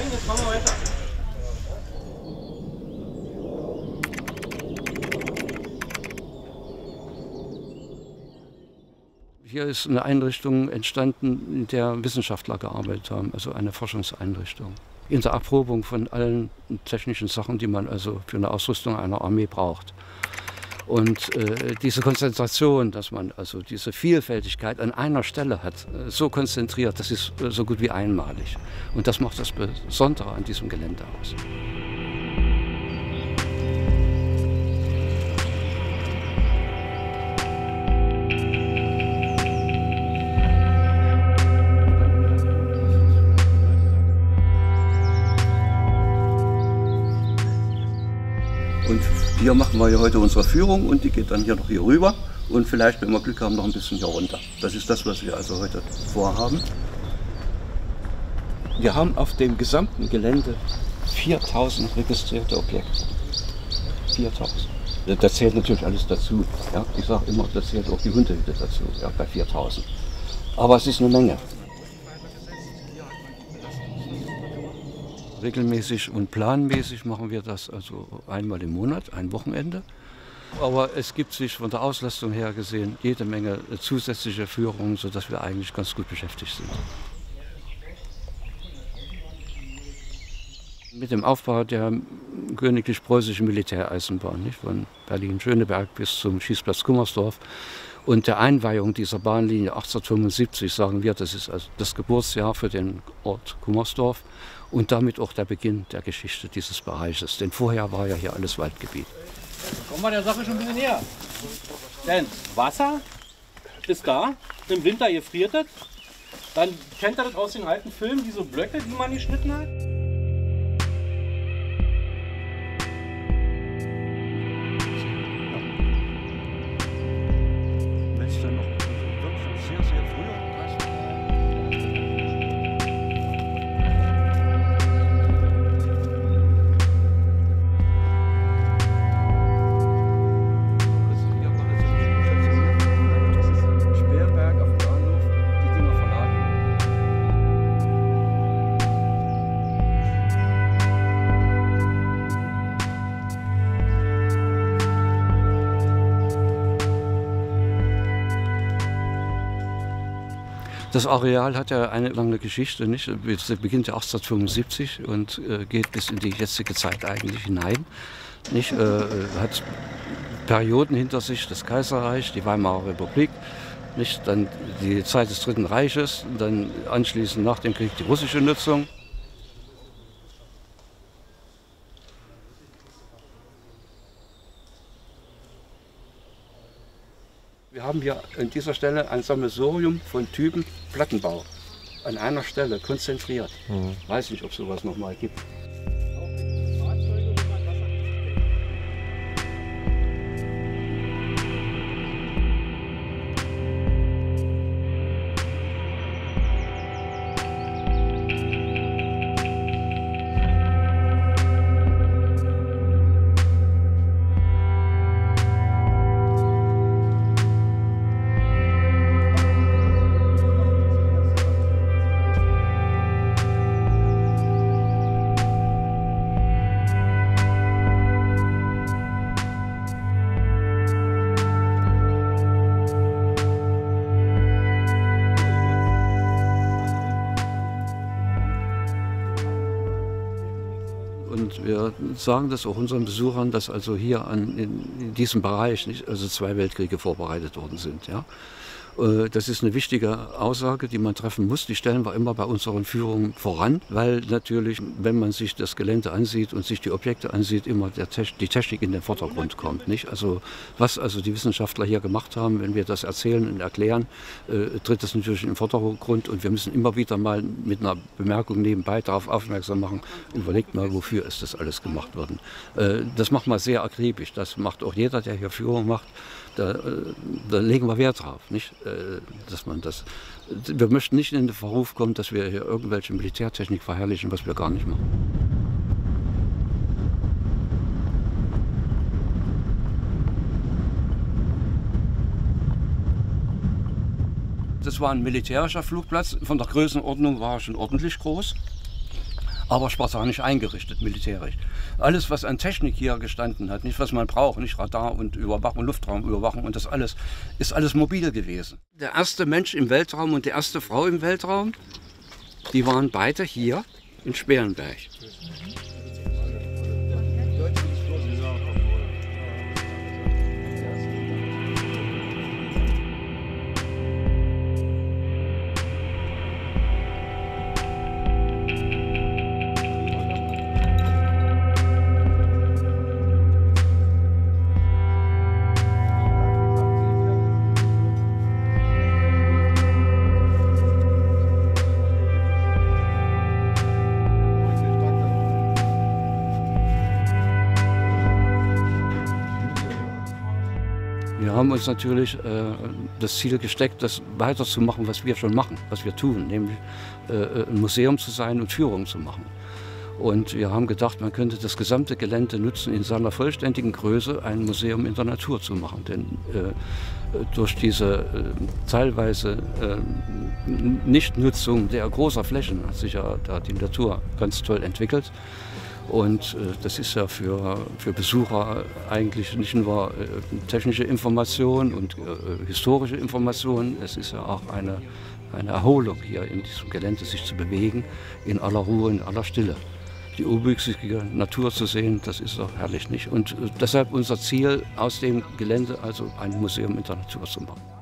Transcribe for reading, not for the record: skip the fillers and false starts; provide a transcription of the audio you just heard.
jetzt machen wir weiter. Hier ist eine Einrichtung entstanden, in der Wissenschaftler gearbeitet haben, also eine Forschungseinrichtung. In der Erprobung von allen technischen Sachen, die man also für eine Ausrüstung einer Armee braucht. Und diese Konzentration, dass man also diese Vielfältigkeit an einer Stelle hat, so konzentriert, das ist so gut wie einmalig. Und das macht das Besondere an diesem Gelände aus. Und hier machen wir heute unsere Führung und die geht dann hier noch hier rüber und vielleicht, wenn wir Glück haben, noch ein bisschen hier runter. Das ist das, was wir also heute vorhaben. Wir haben auf dem gesamten Gelände 4000 registrierte Objekte. 4000. Da zählt natürlich alles dazu. Ja? Ich sage immer, da zählt auch die Hundehütte dazu, ja, bei 4000. Aber es ist eine Menge. Regelmäßig und planmäßig machen wir das also einmal im Monat, ein Wochenende. Aber es gibt sich von der Auslastung her gesehen jede Menge zusätzliche Führungen, sodass wir eigentlich ganz gut beschäftigt sind. Mit dem Aufbau der königlich-preußischen Militäreisenbahn, nicht, von Berlin-Schöneberg bis zum Schießplatz Gummersdorf und der Einweihung dieser Bahnlinie 1875, sagen wir, das ist also das Geburtsjahr für den Ort Gummersdorf und damit auch der Beginn der Geschichte dieses Bereiches. Denn vorher war ja hier alles Waldgebiet. Kommen wir der Sache schon ein bisschen näher. Denn Wasser ist da, im Winter gefriert es. Dann kennt ihr das aus den alten Filmen, diese Blöcke, die man geschnitten hat. Das Areal hat ja eine lange Geschichte, nicht? Es beginnt ja 1875 und geht bis in die jetzige Zeit eigentlich hinein. Nicht? Hat Perioden hinter sich, das Kaiserreich, die Weimarer Republik, nicht? Dann die Zeit des Dritten Reiches, dann anschließend nach dem Krieg die russische Nutzung. Wir haben hier an dieser Stelle ein Sammelsurium von Typen Plattenbau. An einer Stelle konzentriert. Weiß nicht, ob es sowas nochmal gibt. Und wir sagen das auch unseren Besuchern, dass also hier in diesem Bereich nicht, also 2 Weltkriege vorbereitet worden sind. Ja? Das ist eine wichtige Aussage, die man treffen muss. Die stellen wir immer bei unseren Führungen voran, weil natürlich, wenn man sich das Gelände ansieht und sich die Objekte ansieht, immer die Technik in den Vordergrund kommt. Nicht? Also was also die Wissenschaftler hier gemacht haben, wenn wir das erzählen und erklären, tritt das natürlich in den Vordergrund und wir müssen immer wieder mal mit einer Bemerkung nebenbei darauf aufmerksam machen, überlegt mal, wofür ist das alles gemacht worden. Das macht man sehr akribisch, das macht auch jeder, der hier Führung macht. Da legen wir Wert drauf, nicht? Dass man das. Wir möchten nicht in den Verruf kommen, dass wir hier irgendwelche Militärtechnik verherrlichen, was wir gar nicht machen. Das war ein militärischer Flugplatz. Von der Größenordnung war er schon ordentlich groß. aber spartanisch eingerichtet, militärisch. Alles, was an Technik hier gestanden hat, nicht was man braucht, nicht Radar und Überwachung, Luftraumüberwachung und das alles, ist alles mobil gewesen. Der erste Mensch im Weltraum und die erste Frau im Weltraum, die waren beide hier in Sperrenberg. Wir haben uns natürlich das Ziel gesteckt, das weiterzumachen, was wir schon machen, was wir tun, nämlich ein Museum zu sein und Führungen zu machen. Und wir haben gedacht, man könnte das gesamte Gelände nutzen, in seiner vollständigen Größe ein Museum in der Natur zu machen. Denn durch diese teilweise Nichtnutzung der großer Flächen hat sich ja da die Natur ganz toll entwickelt. Und das ist ja für Besucher eigentlich nicht nur technische Information und historische Information, es ist ja auch eine Erholung, hier in diesem Gelände sich zu bewegen, in aller Ruhe, in aller Stille. Die unwüchsige Natur zu sehen, das ist doch herrlich, nicht? Und deshalb unser Ziel, aus dem Gelände also ein Museum in der Natur zu machen.